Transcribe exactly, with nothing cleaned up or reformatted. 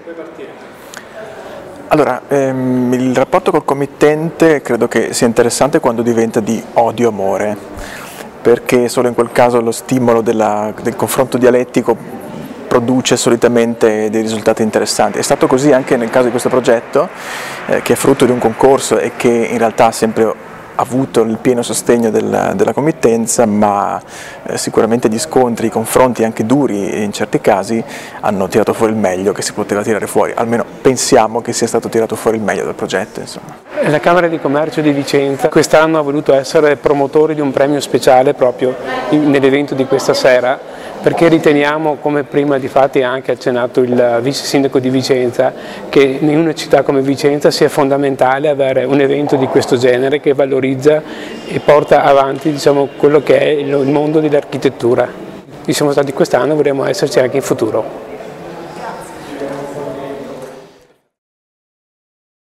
Allora, ehm, il rapporto col committente credo che sia interessante quando diventa di odio-amore, perché solo in quel caso lo stimolo della, del confronto dialettico produce solitamente dei risultati interessanti. È stato così anche nel caso di questo progetto, eh, che è frutto di un concorso e che in realtà ha sempre avuto il pieno sostegno della, della committenza, ma eh, sicuramente gli scontri, i confronti anche duri in certi casi hanno tirato fuori il meglio che si poteva tirare fuori, almeno pensiamo che sia stato tirato fuori il meglio dal progetto. Insomma. La Camera di Commercio di Vicenza quest'anno ha voluto essere promotori di un premio speciale proprio nell'evento di questa sera, perché riteniamo, come prima di fatti ha anche accennato il vice sindaco di Vicenza, che in una città come Vicenza sia fondamentale avere un evento di questo genere che valorizza e porta avanti, diciamo, quello che è il mondo dell'architettura. Ci siamo stati quest'anno e vorremmo esserci anche in futuro.